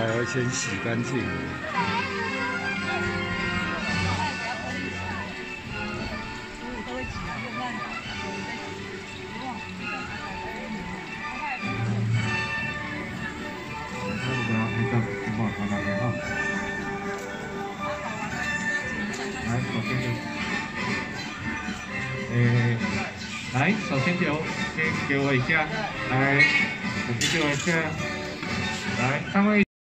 来要先洗干净。 来，首先给我一下，来，首先给我一下，来，3位。